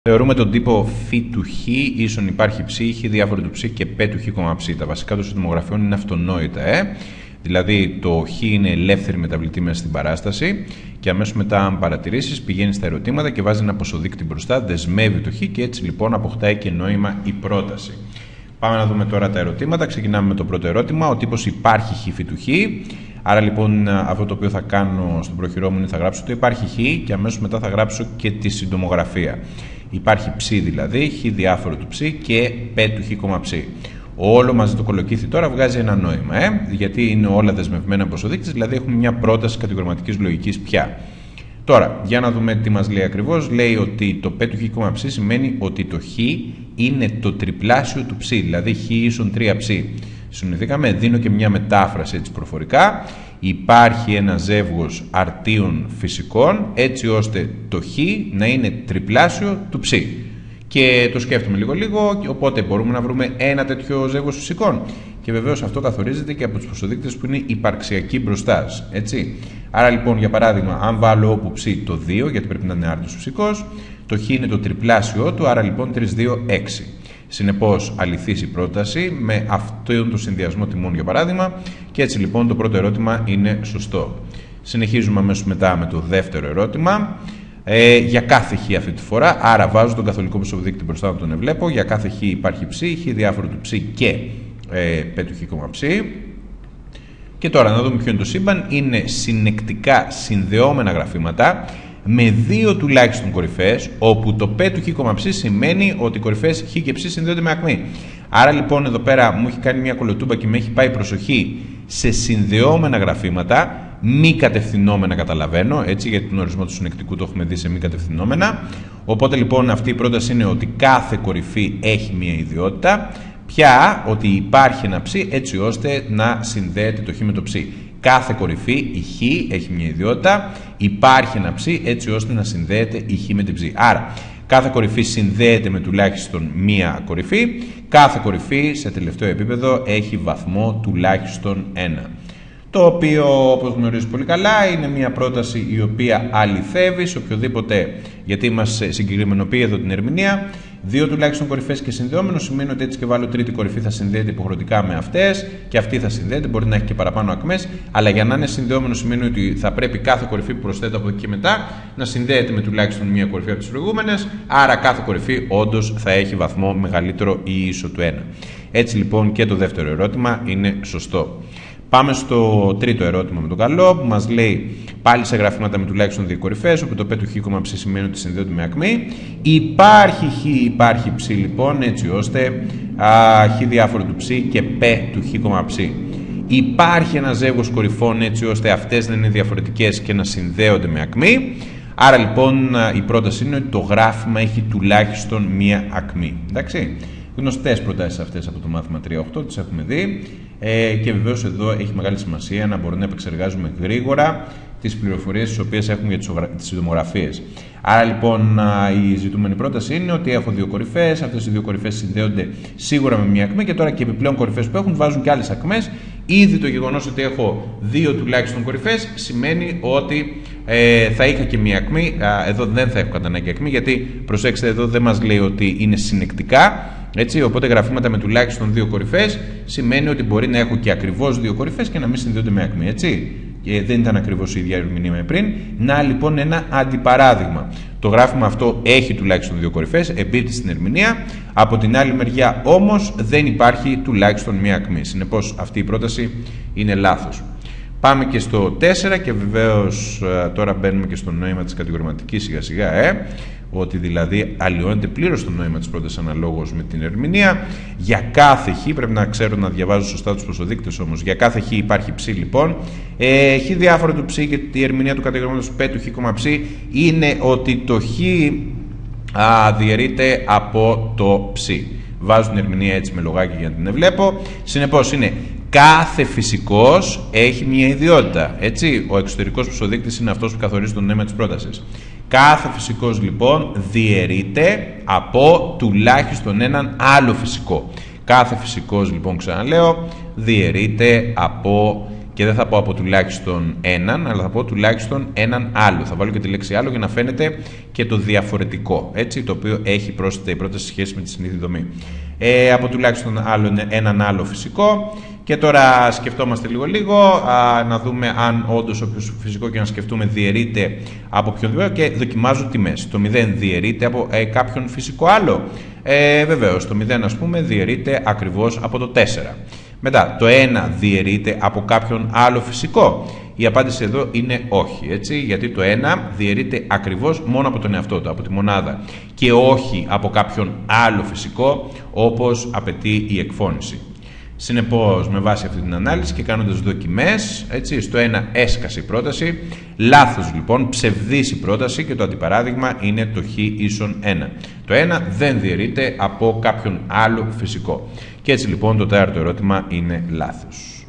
Θεωρούμε τον τύπο φ του χ ίσον υπάρχει ψ, χ διάφορο του ψ και π του χ, ψ. Τα βασικά των συντομογραφιών είναι αυτονόητα. Δηλαδή το χ είναι ελεύθερη μεταβλητή μέσα στην παράσταση και αμέσως μετά, αν παρατηρήσεις, πηγαίνει στα ερωτήματα και βάζει ένα ποσοδείκτη μπροστά, δεσμεύει το χ και έτσι λοιπόν αποκτάει και νόημα η πρόταση. Πάμε να δούμε τώρα τα ερωτήματα. Ξεκινάμε με το πρώτο ερώτημα. Ο τύπος υπάρχει χ φ του χ. Άρα λοιπόν αυτό το οποίο θα κάνω στον προχειρό μου είναι θα γράψω το υπάρχει χ και αμέσως μετά θα γράψω και τη συντομογραφία. Υπάρχει ψ δηλαδή, χ διάφορο του ψ και π του χ, ψ. Όλο μαζί το κολοκύθι τώρα βγάζει ένα νόημα, γιατί είναι όλα δεσμευμένα ποσοδείκτες, δηλαδή έχουμε μια πρόταση κατηγορηματικής λογικής πια. Τώρα, για να δούμε τι μας λέει ακριβώς. Λέει ότι το π του χ, ψ σημαίνει ότι το χ είναι το τριπλάσιο του ψ, δηλαδή χ ίσον 3ψ. Συνοηθήκαμε, δίνω και μια μετάφραση έτσι προφορικά. Υπάρχει ένα ζεύγος αρτίων φυσικών έτσι ώστε το χ να είναι τριπλάσιο του ψ. Και το σκέφτομαι λίγο, οπότε μπορούμε να βρούμε ένα τέτοιο ζεύγος φυσικών. Και βεβαίως αυτό καθορίζεται και από τους ποσοδείκτες που είναι υπαρξιακοί μπροστά. Έτσι. Άρα λοιπόν, για παράδειγμα, αν βάλω όπου ψ το 2, γιατί πρέπει να είναι άρτιος φυσικός, το χ είναι το τριπλάσιο του, άρα λοιπόν 3, 2, 6. Συνεπώς, αληθής η πρόταση με αυτόν τον συνδυασμό τιμών, για παράδειγμα, και έτσι λοιπόν το πρώτο ερώτημα είναι σωστό. Συνεχίζουμε αμέσως μετά με το δεύτερο ερώτημα. Για κάθε χ αυτή τη φορά, άρα βάζω τον καθολικό ποσοδείκτη μπροστά να τον βλέπω. Για κάθε χ υπάρχει ψ, χ διάφορο του ψ και π του χ, ψ. Και τώρα να δούμε ποιο είναι το σύμπαν. Είναι συνεκτικά συνδεόμενα γραφήματα με δύο τουλάχιστον κορυφές, όπου το π του χ, ψ σημαίνει ότι οι κορυφές χ και ψ συνδέονται με ακμή. Άρα λοιπόν εδώ πέρα μου έχει κάνει μια κολοτούμπα και με έχει πάει προσοχή σε συνδεόμενα γραφήματα, μη κατευθυνόμενα καταλαβαίνω, έτσι, γιατί τον ορισμό του συνεκτικού το έχουμε δει σε μη κατευθυνόμενα. Οπότε λοιπόν αυτή η πρόταση είναι ότι κάθε κορυφή έχει μια ιδιότητα, πια ότι υπάρχει ένα ψ έτσι ώστε να συνδέεται το χ με το ψ. Κάθε κορυφή, η χ, έχει μια ιδιότητα, υπάρχει ένα ψ έτσι ώστε να συνδέεται η χ με την ψ. Άρα, κάθε κορυφή συνδέεται με τουλάχιστον μία κορυφή, κάθε κορυφή σε τελευταίο επίπεδο έχει βαθμό τουλάχιστον 1. Το οποίο, όπως γνωρίζεις πολύ καλά, είναι μια πρόταση η οποία αληθεύει σε οποιοδήποτε, γιατί μας συγκεκριμενοποιεί εδώ την ερμηνεία. Δύο τουλάχιστον κορυφές και συνδεόμενο σημαίνει ότι έτσι και βάλω τρίτη κορυφή θα συνδέεται υποχρεωτικά με αυτές και αυτή θα συνδέεται, μπορεί να έχει και παραπάνω ακμές, αλλά για να είναι συνδεόμενο σημαίνει ότι θα πρέπει κάθε κορυφή που προσθέτω από εκεί και μετά να συνδέεται με τουλάχιστον μία κορυφή από τις προηγούμενες, άρα κάθε κορυφή όντως θα έχει βαθμό μεγαλύτερο ή ίσο του 1. Έτσι λοιπόν και το δεύτερο ερώτημα είναι σωστό. Πάμε στο τρίτο ερώτημα με τον καλό που μας λέει πάλι σε γραφήματα με τουλάχιστον δύο κορυφές, όπου το π του χ, ψ σημαίνει ότι συνδέονται με ακμή. Υπάρχει χ, υπάρχει ψ λοιπόν, έτσι ώστε χ διάφορο του ψ και π του χ, ψ. Υπάρχει ένα ζεύγος κορυφών έτσι ώστε αυτές να είναι διαφορετικές και να συνδέονται με ακμή. Άρα λοιπόν η πρόταση είναι ότι το γράφημα έχει τουλάχιστον μία ακμή. Εντάξει. Γνωστές προτάσεις αυτές από το μάθημα 3.8, τις έχουμε δει και βεβαίως εδώ έχει μεγάλη σημασία να μπορούμε να επεξεργάζουμε γρήγορα τις πληροφορίες τις οποίες έχουμε για τις συντομογραφίες. Άρα λοιπόν η ζητούμενη πρόταση είναι ότι έχω δύο κορυφές, αυτές οι δύο κορυφές συνδέονται σίγουρα με μία ακμή και τώρα και επιπλέον κορυφές που έχουν βάζουν και άλλες ακμές. Ήδη το γεγονός ότι έχω δύο τουλάχιστον κορυφές σημαίνει ότι θα είχα και μία ακμή. Εδώ δεν θα έχω κατά ανάγκη ακμή, γιατί προσέξτε, εδώ δεν μας λέει ότι είναι συνεκτικά. Έτσι, οπότε γραφήματα με τουλάχιστον δύο κορυφές σημαίνει ότι μπορεί να έχω και ακριβώς δύο κορυφές και να μην συνδέονται με ακμή. Έτσι. Και δεν ήταν ακριβώς η ίδια ερμηνεία με πριν. Να λοιπόν ένα αντιπαράδειγμα. Το γράφημα αυτό έχει τουλάχιστον δύο κορυφές, εμπίπτει στην ερμηνεία. Από την άλλη μεριά όμως δεν υπάρχει τουλάχιστον μία ακμή. Συνεπώς αυτή η πρόταση είναι λάθος. Πάμε και στο 4 και βεβαίως τώρα μπαίνουμε και στο νόημα της κατηγορηματικής σιγά σιγά. Ότι δηλαδή αλλοιώνεται πλήρως το νόημα της πρότασης αναλόγως με την ερμηνεία. Για κάθε χ, πρέπει να ξέρω να διαβάζω σωστά τους ποσοδείκτες όμως, για κάθε χ υπάρχει ψ λοιπόν. Χ διάφορο του ψ και η ερμηνεία του κατηγορήματος π του χ, ψ είναι ότι το χ διαιρείται από το ψ. Βάζω την ερμηνεία έτσι με λογάκι για να την βλέπω. Συνεπώς είναι κάθε φυσικός έχει μια ιδιότητα. Έτσι, ο εξωτερικός ποσοδείκτης είναι αυτός που καθορίζει το νόημα της πρότασης. Κάθε φυσικός λοιπόν διαιρείται από τουλάχιστον έναν άλλο φυσικό. Κάθε φυσικός λοιπόν, ξαναλέω, διαιρείται από Και δεν θα πω από τουλάχιστον έναν, αλλά θα πω τουλάχιστον έναν άλλο. Θα βάλω και τη λέξη άλλο για να φαίνεται και το διαφορετικό, έτσι, το οποίο έχει πρόσθετα η πρόταση σχέση με τη συνήθη δομή. Από τουλάχιστον έναν άλλο φυσικό. Και τώρα σκεφτόμαστε λίγο να δούμε αν όντως όποιο φυσικό και να σκεφτούμε διαιρείται από οποιονδήποτε, και δοκιμάζω τιμές. Το 0 διαιρείται από κάποιον φυσικό άλλο. Βεβαίως, το 0 ας πούμε διαιρείται ακριβώς από το 4. Μετά, το 1 διαιρείται από κάποιον άλλο φυσικό. Η απάντηση εδώ είναι όχι, έτσι, γιατί το 1 διαιρείται ακριβώς μόνο από τον εαυτό του, από τη μονάδα, και όχι από κάποιον άλλο φυσικό, όπως απαιτεί η εκφώνηση. Συνεπώς, με βάση αυτή την ανάλυση και κάνοντας δοκιμές, έτσι, στο 1 έσκασε η πρόταση, λάθος λοιπόν, ψευδής η πρόταση, και το αντιπαράδειγμα είναι το χ ίσον 1. Το 1 δεν διαιρείται από κάποιον άλλο φυσικό. Και έτσι λοιπόν το τέταρτο ερώτημα είναι λάθος.